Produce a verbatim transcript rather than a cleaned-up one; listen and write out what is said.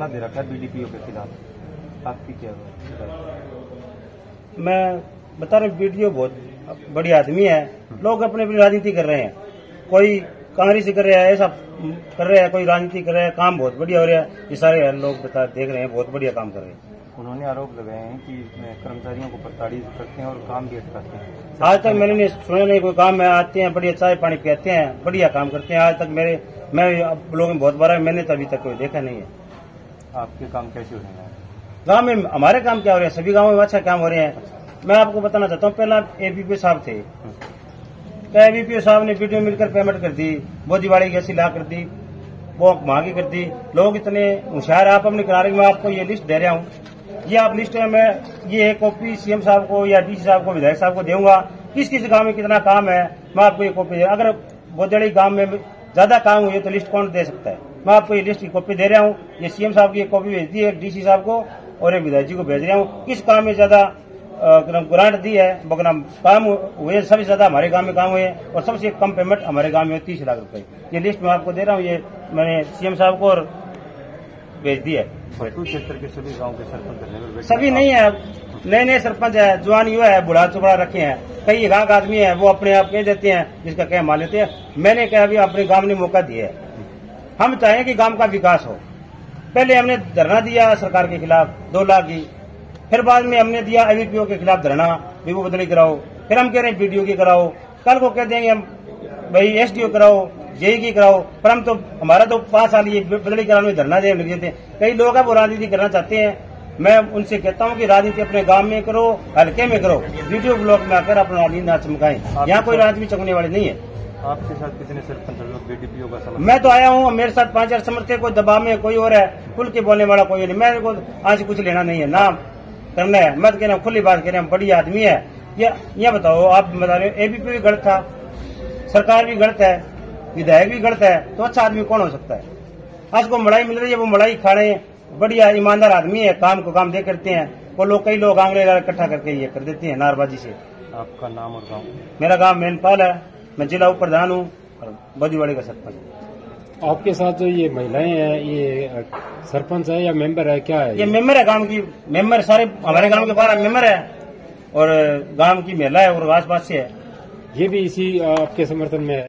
धरना दे रखा है बीडीपीओ के खिलाफ, आपकी क्या राय? मैं बता रहा हूँ, बीडीओ बहुत बढ़िया आदमी है। लोग अपनी अपनी राजनीति कर रहे हैं, कोई कांग्रेस कर रहा है, ऐसा कर रहे हैं, कोई राजनीति कर रहा है। काम बहुत बढ़िया हो रहा है, ये सारे लोग बता देख रहे हैं, बहुत बढ़िया काम कर रहे हैं। उन्होंने आरोप लगाए हैं कि कर्मचारियों को प्रताड़ित करते हैं और काम भी अटकाते हैं। आज तक मैंने नहीं सुना नहीं कोई काम में आते हैं, बढ़िया चाय पानी पिलाते हैं, बढ़िया काम करते हैं। आज तक मेरे मैं लोगों में बहुत बार मैंने तो अभी तक कोई देखा नहीं है। आपके काम कैसे हो रहे हैं गांव में? हमारे काम क्या हो रहे हैं, सभी गांवों में अच्छा काम हो रहे हैं। मैं आपको बताना चाहता हूँ, पहला एबीपीओ साहब थे, एबीपीओ साहब ने वीडियो मिलकर पेमेंट कर दी, बोझीवाड़ी की ऐसी ला कर दी, वो महंगी कर दी। लोग इतने होशियार, आप अपने किनारे में आपको ये लिस्ट दे रहा हूँ, ये आप लिस्ट में मैं ये कॉपी सीएम साहब को या डीसी साहब को, विधायक साहब को दूंगा, किस किस गांव में कितना काम है, मैं आपको ये कॉपी दे। अगर बोझड़ी गांव में ज्यादा काम हुई तो लिस्ट कौन दे सकता है? मैं आपको ये लिस्ट की कॉपी दे रहा हूँ। ये सीएम साहब की एक कॉपी भेज दी है, डीसी साहब को और एक विधायक जी को भेज रहा हूँ। किस काम में ज्यादा ग्रांट दी है, बगनाम काम हुए, सबसे ज्यादा हमारे गांव में काम हुए और सबसे कम पेमेंट हमारे गांव में तीस लाख रुपए। ये लिस्ट मैं आपको दे रहा हूँ, ये मैंने सीएम साहब को और भेज दी है। क्षेत्र के सभी गांव के सरपंच सभी नहीं है, नए नए सरपंच है, जवान युवा है, बुढ़ा चुबड़ा रखे हैं। कई गांव का आदमी है, वो अपने आप कह देते हैं, जिसका कह मान लेते हैं। मैंने कहा अभी अपने गांव ने मौका दिया है, हम चाहें कि गांव का विकास हो। पहले हमने धरना दिया सरकार के खिलाफ दो लाख की, फिर बाद में हमने दिया एबीपीओ के खिलाफ धरना, विभू बदली कराओ। फिर हम कह रहे हैं बीडीओ की कराओ, कल को कह देंगे हम भाई एसडीओ कराओ, जेई की कराओ। पर हम तो हमारा तो पांच साल ये बदली कराने में धरना दे लग जाते हैं। कई लोग हैं वो राजनीति करना चाहते हैं, मैं उनसे कहता हूं कि राजनीति अपने गांव में करो, हल्के में करो, वीडियो ब्लॉग में आकर अपना राजनीति ना चमकाएं। यहाँ कोई राजनीति चमकने वाले नहीं है। आपके साथ कितने सरपंच लोग बीडीपीओ का समर्थन? मैं तो आया हूँ, मेरे साथ पांच हजार समर्थक, कोई दबाव में कोई और है, खुल के बोलने वाला कोई नहीं। मेरे को आज कुछ लेना नहीं है, ना करना है। मैं तो कह रहा हूँ, खुली बात कह रहे हैं, बड़ी आदमी है। ये ये बताओ, आप बता रहे हो एबीपी भी गलत था, सरकार भी गलत है, विधायक भी गलत है, तो अच्छा आदमी कौन हो सकता है? आज को मलाई मिल रही है, वो मलाई खा रहे हैं। बढ़िया ईमानदार आदमी है, काम को काम दे करते हैं। वो लोग कई लोग आंगले इकट्ठा करके ये कर देते हैं नारबाजी से। आपका नाम और गाँव? मेरा गाँव मेनपाल है, मैं जिला उप प्रधान हूँ और बोझीवाड़ी का सरपंच। आपके साथ जो ये महिलाएं हैं, ये सरपंच है या मेंबर है, क्या है? ये मेंबर है, गांव की मेंबर, सारे हमारे गांव के बारह मेंबर है और गांव की महिला है और आस पास से है। ये भी इसी आपके समर्थन में है?